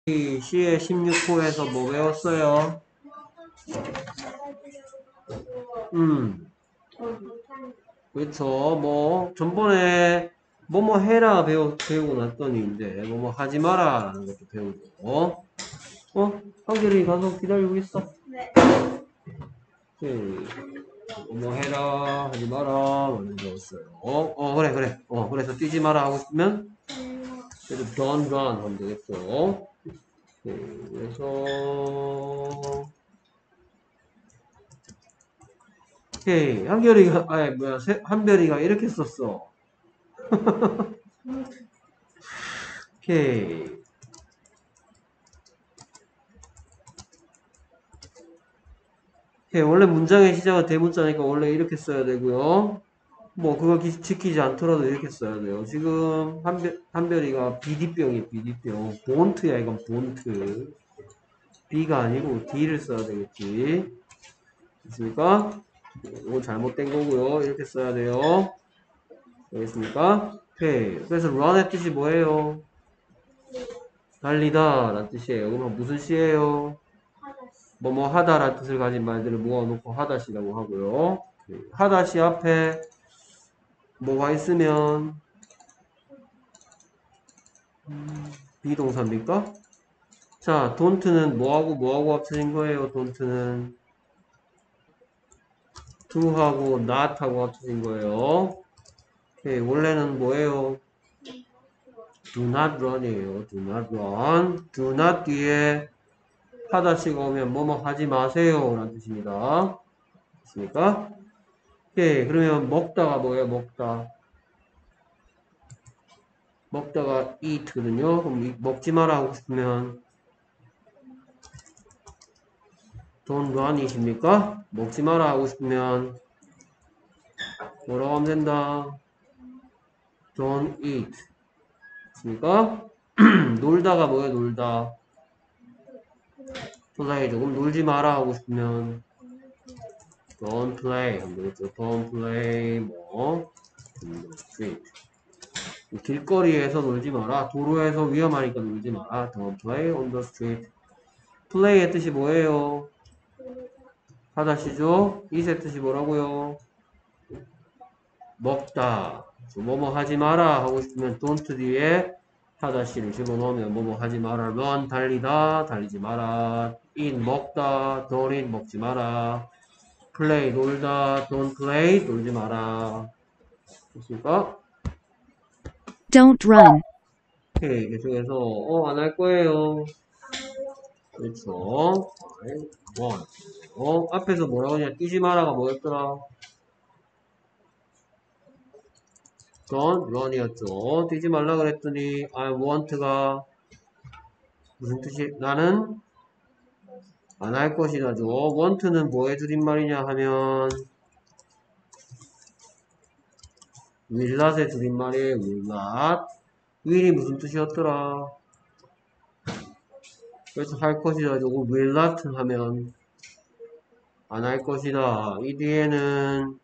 C의 16호에서 뭐 배웠어요? 그렇죠. 뭐 전번에 뭐뭐 해라 배우고 났더니 이제 뭐뭐 하지 마라 라는 것도 배우고 한결이 가서 기다리고 있어. 네. 뭐뭐 해라 하지 마라 많이 배웠어요. 그래. 그래서 뛰지 마라 하고 싶으면 그래도 don't run 하면 되겠죠. 그래서 오케이. 한별이가 이렇게 썼어. 오케이. 오케이. 원래 문장의 시작은 대문자니까 원래 이렇게 써야 되고요. 뭐 그거 지키지 않더라도 이렇게 써야 돼요. 지금 한별이가 비디병이에요. 비디병. 본트야 이건 본트. B가 아니고 D를 써야 되겠지. 됐습니까? 이거 잘못된 거고요. 이렇게 써야 돼요. 알겠습니까? 오케이. 그래서 run의 뜻이 뭐예요? 달리다 라는 뜻이에요. 그럼 무슨 시예요? 뭐뭐 하다 라는 뜻을 가진 말들을 모아놓고 하다시라고 하고요. 하다시 앞에 뭐가 있으면 비동사입니까? 자, don't는 뭐하고 합쳐진 거예요? don't는 do하고 not하고 합쳐진 거예요. 오케이, 원래는 뭐예요? do not run이에요. do not run. do not 뒤에 하다시가 오면 뭐뭐 하지 마세요 라는 뜻입니다. 됐습니까? 오케이, 그러면 먹다가 뭐예요? 먹다가 eat거든요. 그럼 먹지 마라 하고 싶으면 don't run이십니까? 먹지 마라 하고 싶으면 뭐라고 하면 된다? don't eat. 됐습니까? 놀다가 뭐예요? 놀다. play. 조금 놀지 마라 하고 싶으면 don't play 하면 되겠죠. don't play in the street. 길거리에서 놀지 마라. 도로에서 위험하니까 놀지 마라. Don't play on the street. play의 뜻이 뭐예요? 하다시죠? eat의 뜻이 뭐라고요? 먹다. 뭐뭐 하지 마라 하고 싶으면 don't 뒤에 하다시를 집어넣으면 뭐뭐 하지 마라. run 달리다. 달리지 마라. eat 먹다. don't eat 먹지 마라. play 놀다. don't play 놀지 마라. 됐습니까? Don't run. 오케이. 계속해서 안 할 거예요. 그렇죠. 앞에서 뭐라고 하냐? 뛰지 마라가 뭐였더라? don't run이었죠. 뛰지 말라 그랬더니 I want가 무슨 뜻이? 나는 안 할 것이다죠. want는 뭐의 줄임말이냐 하면 will not의 줄임말이에요. will not. will이 무슨 뜻이었더라? 그래서 할 것이다. 저거 will not 하면 안 할 것이다. 이 뒤에는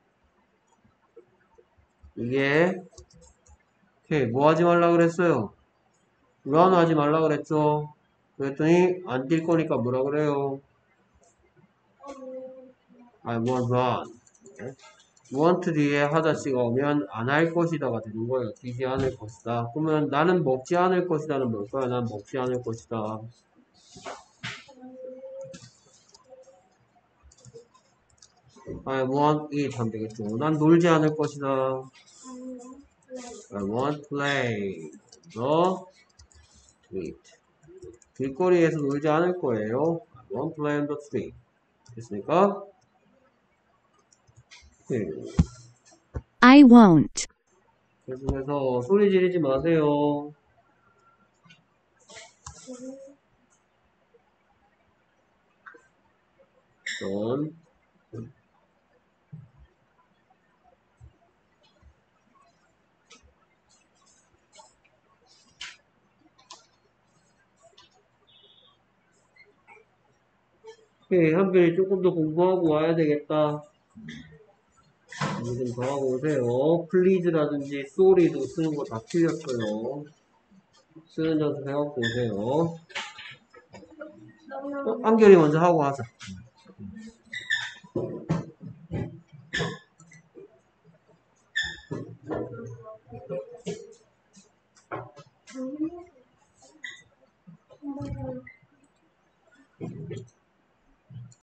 이게 오케이, 뭐 하지 말라 그랬어요? run 하지 말라 그랬죠? 그랬더니 안 뛸 거니까 뭐라 그래요? I won't run. want 뒤에 하다시가 오면 안 할 것이다가 되는 거예요. 뛰지 않을 것이다. 그러면 나는 먹지 않을 것이다는 뭘까요? 난 먹지 않을 것이다. I won't eat 하면 되겠죠. 난 놀지 않을 것이다. I won't play the street. 길거리에서 놀지 않을 거예요. I won't play on the street. 됐습니까? 네. I won't. 계속해서 소리 지르지 마세요. don't. 오케이, 한별이 조금 더 공부하고 와야 되겠다. 좀 더 하고 오세요. please라든지 sorry도 쓰는 거 다 틀렸어요. 쓰는 연습 해갖고 오세요. 안결이 먼저 하고 하자.